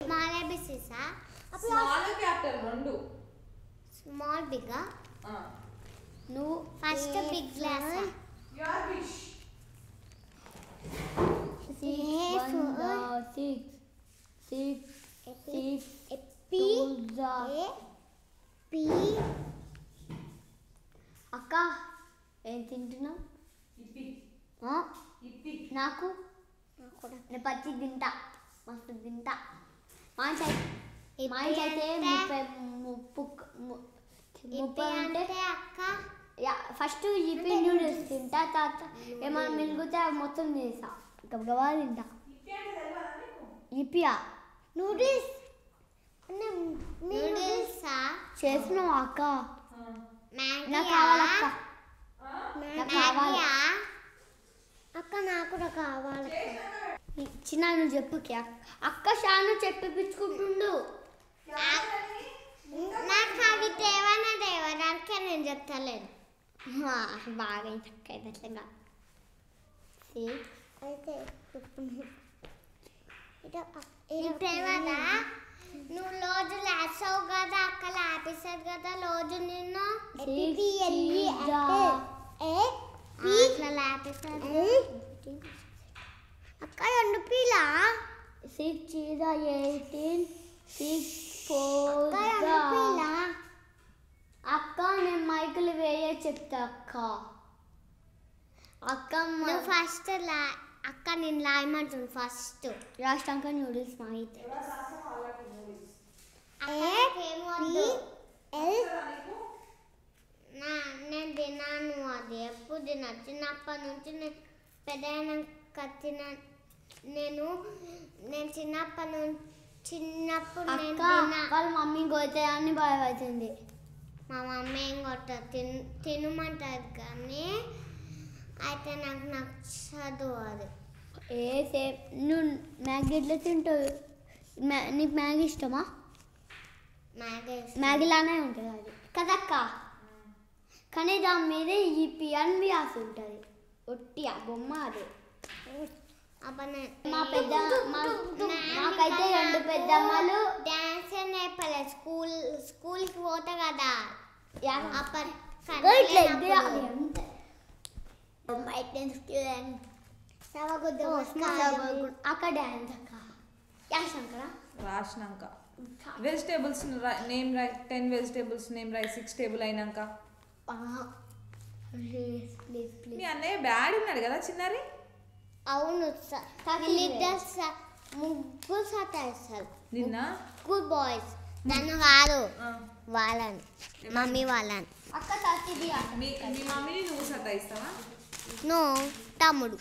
Small ఏబిసిసా small capital రెండు small big నువ్వు first big glass your wish 6 పి అక్క ఏం తింటున్నావు నాకు నేను పచ్చి తింటా మస్తు తింటా మాంచి అయితే 30 అంటే అక్క ఫస్ట్ ఇప్పి నూడిల్స్ తింటా తర్వాత ఏమైనా మిగిలితే మొత్తం తినేసా గబగబా తింటా ఇప్పియా నూడిల్స్ నూడిల్సా చేసినావు అక్క నాకు కావాలక్క అక్క నాకు కూడా కావాలి చిన్న నువ్వు చెప్పుకి అక్క షాను చెప్పిపించుకుంటుండు నాకు అవి తేవనా తేవడానికే నేను చెప్తలేను బాగా చక్క తేవదా నువ్వు రోజు లేచావు కదా అక్క లేపిస్తుంది కదా రోజు నిన్ను ఇట్లా లేపిస్తుంది అక్క 2 పీలా 6 18 6 4 అక్క నేను మైకులు వేయ చెప్తా అక్క నువ్వు ఫస్ట్ అక్క నేను లాయమంటుంది ఫస్ట్ రాష్ట్రాంక నూడిల్స్ మాయితే నేను తిన్నాను అది ఎప్పుడు తిన్నా చిన్నప్పటి నుంచి నేను పెద్దయినాక నేను చిన్నప్పుడు వాళ్ళ మమ్మీ కొడితే అన్ని బాగా అవుతుంది మా మమ్మీ ఏం కొట్టదు తినమంటుంది కానీ అయితే నాకు నచ్చదు అది సేమ్ నువ్వు మ్యాగీ ఎట్లా తింటావు నీకు మ్యాగీ ఇష్టమా మ్యాగీలానే ఉంటుంది అది కదక్క కానీ దాని మీద ఈ పియన్వి ఆసి ఉంటుంది ఒట్టి ఆ బొమ్మ అది మా పెద్ద మాకైతే 2 పెద్దమ్మలు డ్యాన్స్ నేర్పలేదు స్కూల్కి పోతా కదా అక్క డ్యాన్స్ అక్క రాసినాక vegetables name write 10 vegetables name write 6 table అయినాక మీ అన్నయ్య బ్యాడ్ ఉన్నాడు కదా చిన్నారి అవును ముగ్గురు సతాయిస్తారు నిన్న గుడ్ బాయ్స్ నన్ను కాదు వాళ్ళని మమ్మీ వాళ్ళని అక్క మీ మమ్మీని నువ్వు సతాయిస్తావా నో తమ్ముడు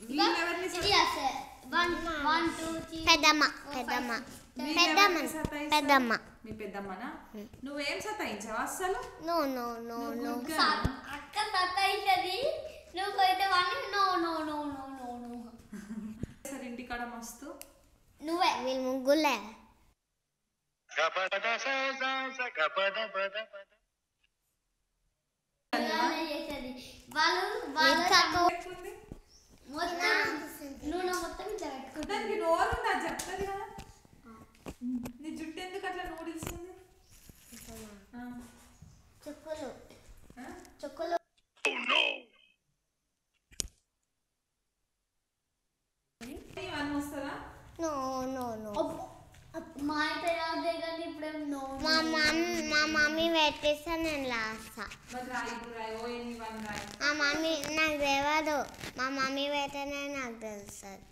పెద్దమ్మ పెద్దమ్మ పెద్దమ్మ పెద్దమ్మ మీ పెద్దమ్మనా నువ్వేం సతాయించావా అస్సలు నో నో నో నో అక్క సతాయించది నువ్వు కొయితే వాడిని no no no no no no సరే ఇంటికాడ మస్తు నువ్వే వీళ్ళు ముగ్గులే దానికి నోరు ఉందా చెప్తుంది కదా నీ జుట్టు ఎందుకు అట్లా నూడిల్స్ ఉంది చుక్కలు చుక్కలు ఇవన్నీ వస్తుందా నో నో నో మా మమ్మీ పెట్టేస్తా నేను లాస్తా మా మమ్మీ నాకు తెలియదు మా మమ్మీ పెట్టనే నాకు తెలుస్తుంది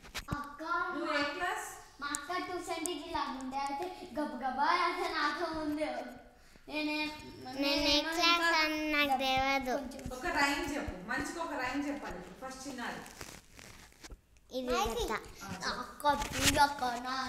మా అక్క ట్యూషన్ టీచర్ లాగుండే అయితే గబగబా అయితే నాతో ఉంది నేను ఏ క్లాస్ అని నాకు తెలియదు ఒక రైమ్ చెప్పు మంచిగా ఒక రైమ్ చెప్పాలి ఫస్ట్ చిన్నది ఇది అక్క అక్క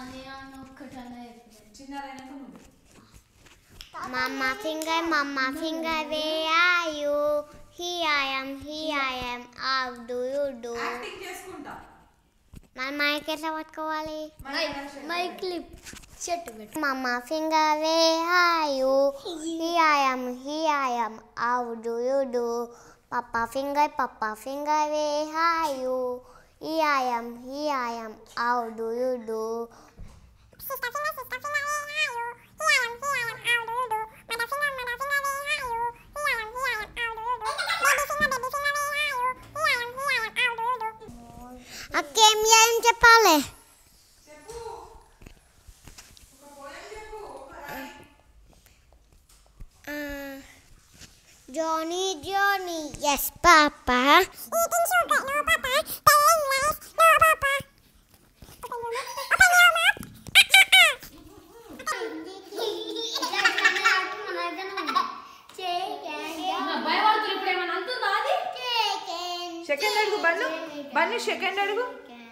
చిన్నదైనాక ముందు Mama finger, where are you? Here I am. How do you do? Acting చేసుకుంటా మన మైక్ ఎట్లా పట్టుకోవాలి మైక్ క్లిప్ చెట్టు పెట్టు Mama finger, where are you? Here I am. How do you do? Papa finger, where are you? Here I am. How do you do? Johnny, Johnny. Yes, Papa. Eating sugar. No, Papa. Playing rice. No, Papa. Open your mouth. Open your mouth. Second అడుగు బన్ను బన్ను second అడుగు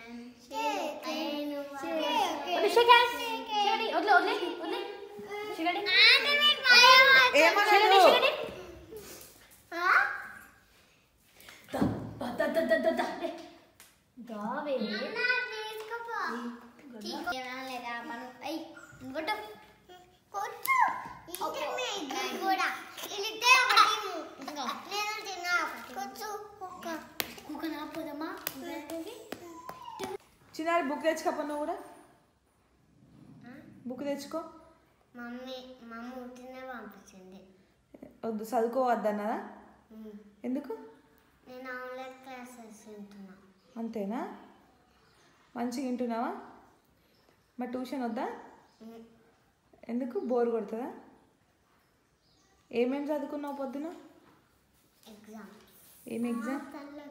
చిన్నారి book తెచ్చుకోపో నువ్వు కూడా book తెచ్చుకో mummy ఊటినే పంపించింది వద్దు చదువుకోవద్దన్నదా ఎందుకు నేను ఆన్లైన్ క్లాసెస్ వింటున్నా అంతేనా మంచిగా వింటున్నావా మరి ట్యూషన్ వద్దా ఎందుకు బోర్ కొడుతుందా ఏమేమి చదువుకున్నావు పొద్దున ఎగ్జామ్ ఏం ఎగ్జామ్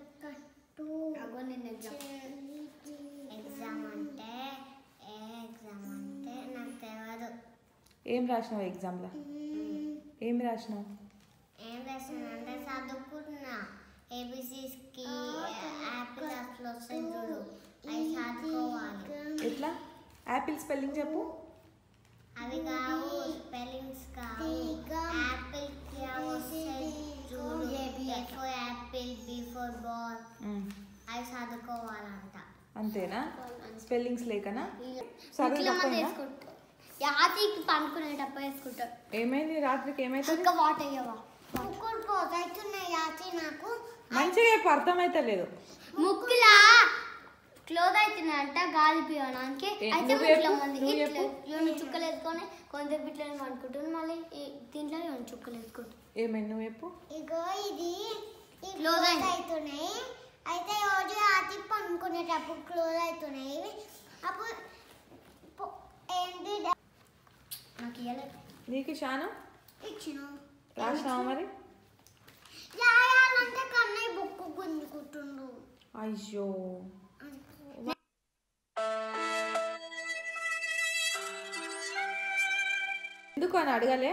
ఎగ్జామ్ అంటే ఏ ఎగ్జామ్ అంటే నాకు తెలియదు ఏం రాసినావు ఎగ్జామ్లో ఏం రాసినావు అంటే చదువుకున్నా ఏబిసిస్కి యాపిల్ అట్లా వస్తాయి చూడు అవి చదువుకోవాలి ఎట్లా యాపిల్ స్పెల్లింగ్ చెప్పు అవి కావు స్పెల్లింగ్స్ కావు యాపిల్కి వస్తాయి చూడు A for apple B for ball అవి చదువుకోవాలంట అంతేనా స్పెల్లింగ్స్ లేకనా రాత్రికి పండుకునేటప్పుడు వేసుకుంటారు ఏమైంది రాత్రికి ఏమైతుంది ఇంకా వాట్ అయ్యవా ముక్కులు పోతున్నాయి రాత్రి నాకు మంచిగా చెప్పు అర్థమైతలేదు ముక్కులా క్లోజ్ అవుతున్నాయంట గాలి పీయడానికి అయితే ఇట్లా చుక్కలు వేసుకొని కొంచెం ఇట్లా అనుకుంటున్నాను మళ్ళీ దీంట్లో చుక్కలు వేసుకుంటాను ఏమైంది నువ్వు చెప్పు ఇగో ఇది క్లోజ్ అవుతున్నాయి అయితే రోజు రాత్రి పండుకునేటప్పుడు క్లోజ్ అవుతున్నాయి అప్పుడు ఏంటి నాకు ఇవ్వలేదు నీకు షాను ఇచ్చిన రాసినావా మరి రాయాలంటే కన్నయ్య బుక్ గుంజుకుంటుండు అయ్యో ఎందుకు అని అడగలే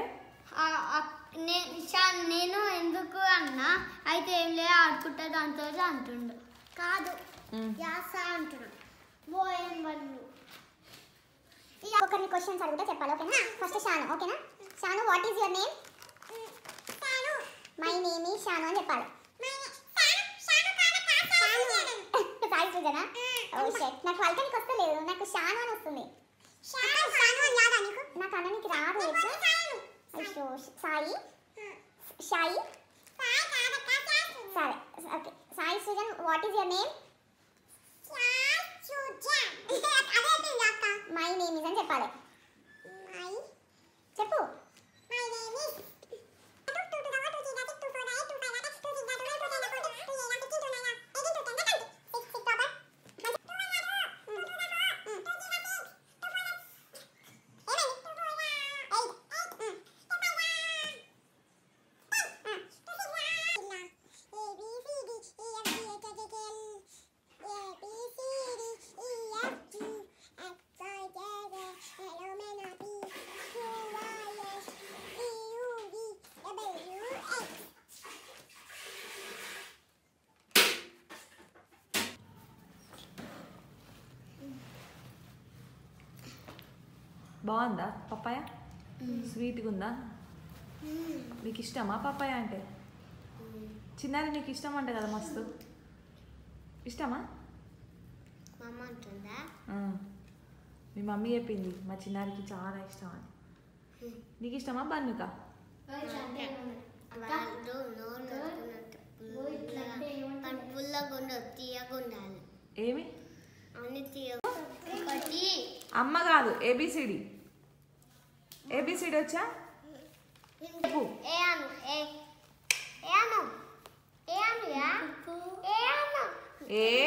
నేను ఎందుకు అన్నా అయితే ఏం లే ఆడుకుంటా దాంతో అంటుండు కాదు యాస అంటున్నా బోయన్ వాళ్ళు ఒకరిని క్వశ్చన్స్ అడుగుతా చెప్పాలి ఓకేనా ఫస్ట్ షాను ఓకేనా Shanu what is your name my name is Shanu అని చెప్పాలి సాయి సృజన ఓ షట్ నాకు వాళ్ళకి వస్తలేదు నాకు షాను అని వస్తుంది నాకు అన్ననికి రాదు అయ్యో సాయి షాయి సరే okay Sai Srujan what is your name my name is అని చెప్పాలి చెప్పు బాగుందా పప్పాయ స్వీట్గా ఉందా నీకు ఇష్టమా పప్పాయ అంటే చిన్నారి నీకు ఇష్టం అంట కదా మస్తు ఇష్టమా మమ్మ అంటుందా మీ మమ్మీ చెప్పింది మా చిన్నారికి చాలా ఇష్టం అని నీకు ఇష్టమా బన్నుక పుల్లగా ఉండదు తీయగా ఉండాలి ఏమి అన్ని తీయ అమ్మ కాదు ఏబిసిడి ఏబిసిడి వచ్చా ఏ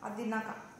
అది తిన్నాక